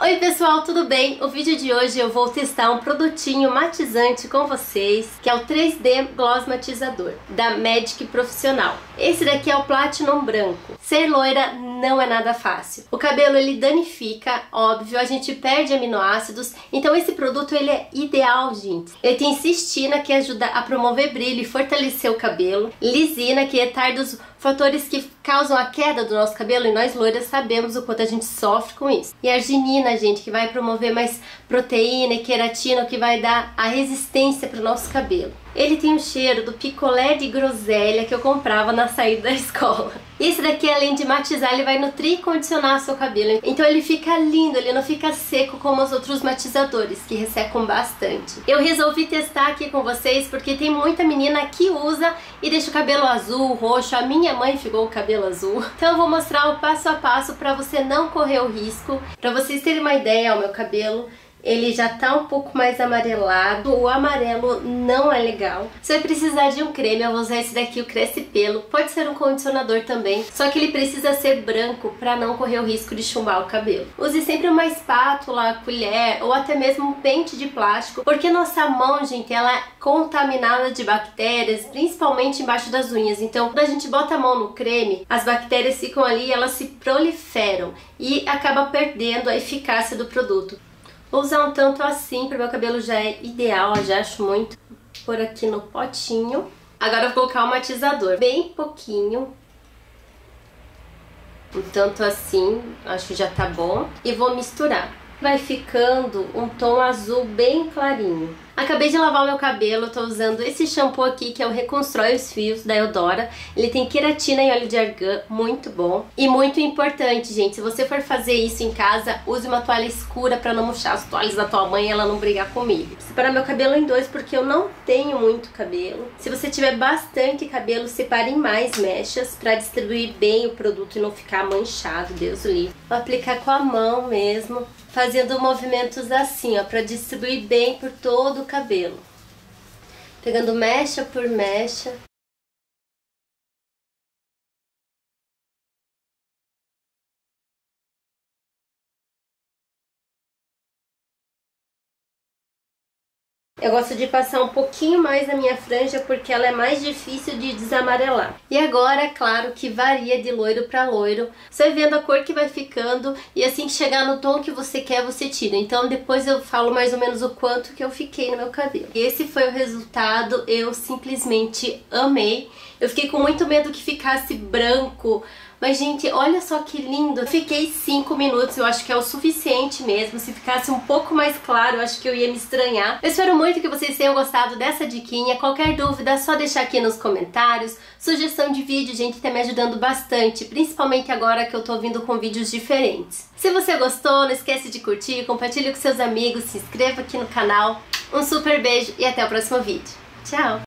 Oi pessoal, tudo bem? O vídeo de hoje eu vou testar um produtinho matizante com vocês, que é o 3D Gloss Matizador, da Magic Profissional. Esse daqui é o Platinum branco. Ser loira não é nada fácil. O cabelo ele danifica, óbvio, a gente perde aminoácidos, então esse produto ele é ideal, gente. Ele tem cistina, que ajuda a promover brilho e fortalecer o cabelo, lisina, que retarda os fatores que causam a queda do nosso cabelo, e nós loiras sabemos o quanto a gente sofre com isso. E arginina, gente, que vai promover mais proteína e queratina, que vai dar a resistência para o nosso cabelo. Ele tem o cheiro do picolé de groselha que eu comprava na saída da escola. Esse daqui, além de matizar, ele vai nutrir e condicionar seu cabelo. Então ele fica lindo, ele não fica seco como os outros matizadores, que ressecam bastante. Eu resolvi testar aqui com vocês porque tem muita menina que usa e deixa o cabelo azul, roxo. A minha mãe ficou com o cabelo azul. Então eu vou mostrar o passo a passo para você não correr o risco. Para vocês terem uma ideia, o meu cabelo ele já tá um pouco mais amarelado, o amarelo não é legal. Você vai precisar de um creme, eu vou usar esse daqui, o Cresce Pelo. Pode ser um condicionador também, só que ele precisa ser branco para não correr o risco de chumbar o cabelo. Use sempre uma espátula, colher ou até mesmo um pente de plástico, porque nossa mão, gente, ela é contaminada de bactérias, principalmente embaixo das unhas. Então, quando a gente bota a mão no creme, as bactérias ficam ali, elas se proliferam e acaba perdendo a eficácia do produto. Vou usar um tanto assim, para meu cabelo já é ideal, eu já acho muito. Por aqui no potinho. Agora eu vou colocar o matizador, bem pouquinho. Um tanto assim, acho que já tá bom. E vou misturar. Vai ficando um tom azul bem clarinho. Acabei de lavar o meu cabelo, tô usando esse shampoo aqui, que é o Reconstrói os Fios, da Eudora. Ele tem queratina e óleo de argan, muito bom. E muito importante, gente, se você for fazer isso em casa, use uma toalha escura pra não murchar as toalhas da tua mãe e ela não brigar comigo. Separar meu cabelo em dois, porque eu não tenho muito cabelo. Se você tiver bastante cabelo, separe em mais mechas pra distribuir bem o produto e não ficar manchado, Deus o livre. Vou aplicar com a mão mesmo, fazendo movimentos assim, ó, pra distribuir bem por todo o cabelo. Pegando mecha por mecha. Eu gosto de passar um pouquinho mais na minha franja porque ela é mais difícil de desamarelar. E agora, é claro que varia de loiro para loiro. Você vai vendo a cor que vai ficando e assim que chegar no tom que você quer, você tira. Então depois eu falo mais ou menos o quanto que eu fiquei no meu cabelo. Esse foi o resultado, eu simplesmente amei. Eu fiquei com muito medo que ficasse branco. Mas, gente, olha só que lindo. Eu fiquei 5 minutos, eu acho que é o suficiente mesmo. Se ficasse um pouco mais claro, eu acho que eu ia me estranhar. Eu espero muito que vocês tenham gostado dessa diquinha. Qualquer dúvida, é só deixar aqui nos comentários. Sugestão de vídeo, gente, tá me ajudando bastante. Principalmente agora que eu tô vindo com vídeos diferentes. Se você gostou, não esquece de curtir, compartilhe com seus amigos, se inscreva aqui no canal. Um super beijo e até o próximo vídeo. Tchau!